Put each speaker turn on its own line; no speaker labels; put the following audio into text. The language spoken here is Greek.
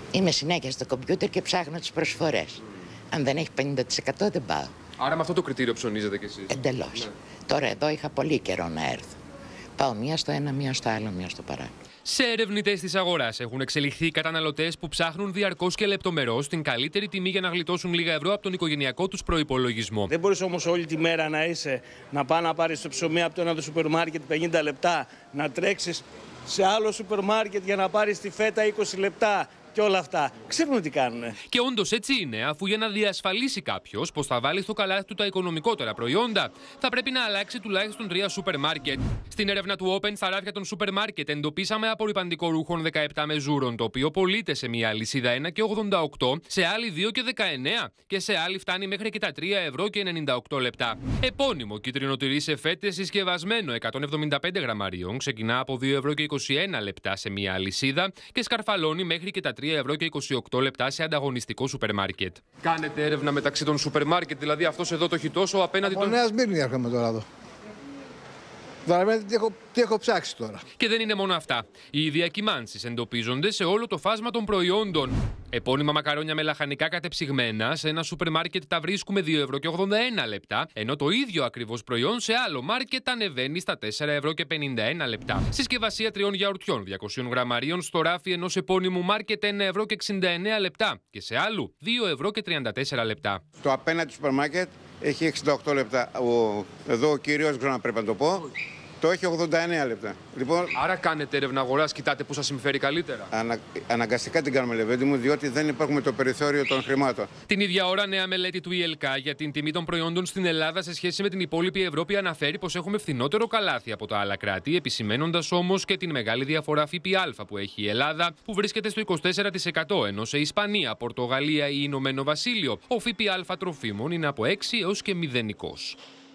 Είμαι συνέχεια στο κομπιούτερ και ψάχνω τις προσφορές. Αν δεν έχει 50% δεν πάω.
Άρα με αυτό το κριτήριο ψωνίζετε κι εσείς?
Εντελώς.
Ναι.
Τώρα εδώ είχα πολύ καιρό να έρθω. Πάω μία στο ένα, μία στο άλλο, μία στο παράλληλο.
Σε ερευνητές της αγοράς έχουν εξελιχθεί οι καταναλωτές που ψάχνουν διαρκώς και λεπτομερώς την καλύτερη τιμή για να γλιτώσουν λίγα ευρώ από τον οικογενειακό τους προϋπολογισμό.
Δεν μπορείς όμως όλη τη μέρα να πας να πάρεις το ψωμί από το ένα το σούπερ μάρκετ 50 λεπτά, να τρέξεις σε άλλο σούπερ μάρκετ για να πάρεις τη φέτα 20 λεπτά. Και όλα αυτά. Ξέρουν τι κάνουνε.
Και όντως έτσι είναι, αφού για να διασφαλίσει κάποιος πως θα βάλει στο καλάθι του τα οικονομικότερα προϊόντα, θα πρέπει να αλλάξει τουλάχιστον 3 σούπερ μάρκετ. Στην έρευνα του Open στα ράφια των σούπερ μάρκετ εντοπίσαμε απορρυπαντικό ρούχων 17 μεζούρων, το οποίο πωλείται σε μία αλυσίδα 1,88, σε άλλη 2,19 και σε άλλη φτάνει μέχρι και τα 3,98 λεπτά. Επώνυμο κίτρινο τυρί σε φέτες συσκευασμένο 175 γραμμαρίων ξεκινά από 2,21 λεπτά σε μία αλυσίδα και σκαρφαλώνει μέχρι και τα 3,28 λεπτά σε ανταγωνιστικό σούπερ μάρκετ. Κάνετε έρευνα μεταξύ των σούπερ μάρκετ, δηλαδή αυτός εδώ το έχει τόσο απέναντι
από Νέα Σμύρνη έρχομαι τώρα εδώ. Τι έχω ψάξει τώρα.
Και δεν είναι μόνο αυτά. Οι διακυμάνσεις εντοπίζονται σε όλο το φάσμα των προϊόντων. Επώνυμα μακαρόνια με λαχανικά κατεψυγμένα σε ένα σούπερ μάρκετ τα βρίσκουμε 2,81 λεπτά, ενώ το ίδιο ακριβώς προϊόν σε άλλο μάρκετ ανεβαίνει στα 4,51 λεπτά. Συσκευασία 3 γιαουρτιών 200 γραμμαρίων στο ράφι ενός επώνυμου μάρκετ 1,69 λεπτά και σε άλλου 2,34 λεπτά.
Το απέναντι σούπερ μάρκετ έχει 68 λεπτά. Εδώ ο κύριος, δεν ξέρω αν πρέπει να το πω, το έχει 89 λεπτά. Λοιπόν,
άρα κάνετε έρευνα αγοράς, κοιτάτε που σας συμφέρει καλύτερα.
Αναγκαστικά την κάνουμε, Λεβέντη μου, διότι δεν υπάρχουμε το περιθώριο των χρημάτων.
Την ίδια ώρα, νέα μελέτη του ΙΕΛΚΑ για την τιμή των προϊόντων στην Ελλάδα σε σχέση με την υπόλοιπη Ευρώπη αναφέρει πως έχουμε φθηνότερο καλάθι από τα άλλα κράτη, επισημαίνοντας όμως και την μεγάλη διαφορά ΦΠΑ που έχει η Ελλάδα, που βρίσκεται στο 24%, ενώ σε Ισπανία, Πορτογαλία ή Ηνωμένο Βασίλειο ο ΦΠΑ τροφίμων είναι από 6 έως και 0%.